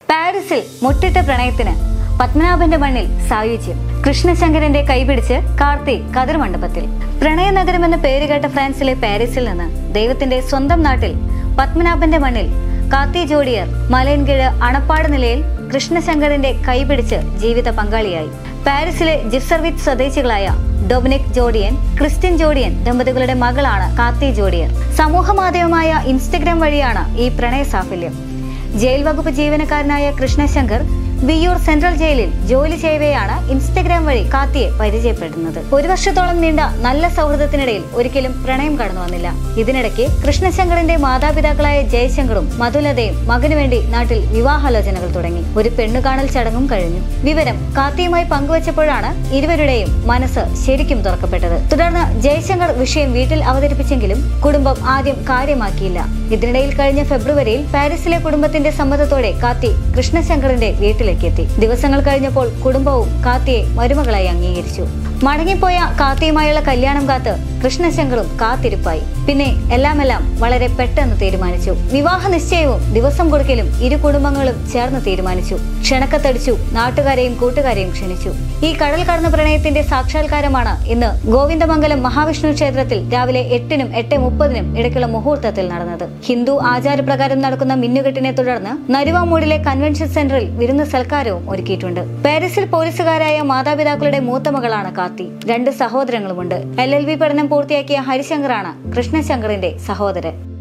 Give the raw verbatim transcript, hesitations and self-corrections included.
പാരീസിൽ മുട്ടിട്ട പ്രണയത്തിന് പത്മനാഭന്റെ മണ്ണിൽ സായുജ്യം. കൃഷ്ണശങ്കരന്റെ കൈപിടിച്ച് കാർത്തി കതിർ മണ്ഡപത്തിൽ. പ്രണയനഗരമെന്ന് പേരുകേട്ട ഫ്രാൻസിലെ പാരീസിൽ നിന്ന് ദൈവത്തിന്റെ സ്വന്തം നാട്ടിൽ പത്മനാഭന്റെ മണ്ണിൽ കാർത്തി ജോഡിയർ മലയൻകീഴ് അണപ്പാട് നിലയിൽ കൃഷ്ണശങ്കരന്റെ കൈപിടിച്ച് ജീവിത പങ്കാളിയായി. പാരീസിലെ ജിപ്സർവിത്ത് സ്വദേശികളായ ഡൊമിനിക് ജോഡിയൻ, ക്രിസ്ത്യൻ ജോഡിയൻ ദമ്പതികളുടെ മകളാണ് കാർത്തി ജോഡിയർ. സമൂഹ മാധ്യമമായ ഇൻസ്റ്റഗ്രാം വഴിയാണ് ഈ പ്രണയ സാഫല്യം. ജയിൽ വകുപ്പ് ജീവനക്കാരനായ കൃഷ്ണശങ്കർ വിയ്യൂർ സെൻട്രൽ ജയിലിൽ ജോലി ചെയ്യവെയാണ് ഇൻസ്റ്റഗ്രാം വഴി കാർത്തിയെ പരിചയപ്പെടുന്നത്. ഒരു വർഷത്തോളം നീണ്ട നല്ല സൗഹൃദത്തിനിടയിൽ ഒരിക്കലും പ്രണയം കടന്നു വന്നില്ല. ഇതിനിടയ്ക്ക് കൃഷ്ണശങ്കറിന്റെ മാതാപിതാക്കളായ ജയശങ്കറും മധുലതയും മകനു വേണ്ടി നാട്ടിൽ വിവാഹാലോചനകൾ തുടങ്ങി. ഒരു പെണ്ണുകാണൽ ചടങ്ങും കഴിഞ്ഞു. വിവരം കാർത്തിയുമായി പങ്കുവച്ചപ്പോഴാണ് ഇരുവരുടെയും മനസ്സ് ശരിക്കും തുറക്കപ്പെട്ടത്. തുടർന്ന് ജയശങ്കർ വിഷയം വീട്ടിൽ അവതരിപ്പിച്ചെങ്കിലും കുടുംബം ആദ്യം കാര്യമാക്കിയില്ല. ഇതിനിടയിൽ കഴിഞ്ഞ ഫെബ്രുവരിയിൽ പാരീസിലെ കുടുംബത്തിന്റെ സമ്മതത്തോടെ കാർത്തി കൃഷ്ണശങ്കറിന്റെ വീട്ടിലെത്തി. ദിവസങ്ങൾ കഴിഞ്ഞപ്പോൾ കുടുംബവും കാർത്തിയെ മരുമകളായി അംഗീകരിച്ചു. മടങ്ങിപ്പോയ കാർത്തിയുമായുള്ള കല്യാണം കാത്ത് കൃഷ്ണശങ്കറും കാത്തിരിപ്പായി. പിന്നെ എല്ലാമെല്ലാം വളരെ പെട്ടെന്ന് തീരുമാനിച്ചു. വിവാഹ നിശ്ചയവും ദിവസം കൊടുക്കലും ഇരു കുടുംബങ്ങളും ചേർന്ന് തീരുമാനിച്ചു. ക്ഷണക്കത്തടിച്ചു, നാട്ടുകാരെയും കൂട്ടുകാരെയും ക്ഷണിച്ചു. ഈ കടൽ കടന്ന പ്രണയത്തിന്റെ സാക്ഷാത്കാരമാണ് ഇന്ന് ഗോവിന്ദമംഗലം മഹാവിഷ്ണു ക്ഷേത്രത്തിൽ രാവിലെ എട്ടിനും എട്ട് മുപ്പതിനും ഇടയ്ക്കുള്ള മുഹൂർത്തത്തിൽ നടന്നത്. ഹിന്ദു ആചാരപ്രകാരം നടക്കുന്ന മിന്നുകെട്ടിനെ തുടർന്ന് നരുവാമൂടിലെ കൺവെൻഷൻ സെന്ററിൽ വിരുന്ന് സൽക്കാരവും ഒരുക്കിയിട്ടുണ്ട്. പാരീസിൽ പോലീസുകാരായ മാതാപിതാക്കളുടെ മൂത്ത മകളാണ് കാർത്തി. രണ്ട് സഹോദരങ്ങളുമുണ്ട്. എൽ എൽ ബി പഠനം പൂർത്തിയാക്കിയ ഹരിശങ്കറാണ് കൃഷ്ണശങ്കറിന്റെ സഹോദരൻ.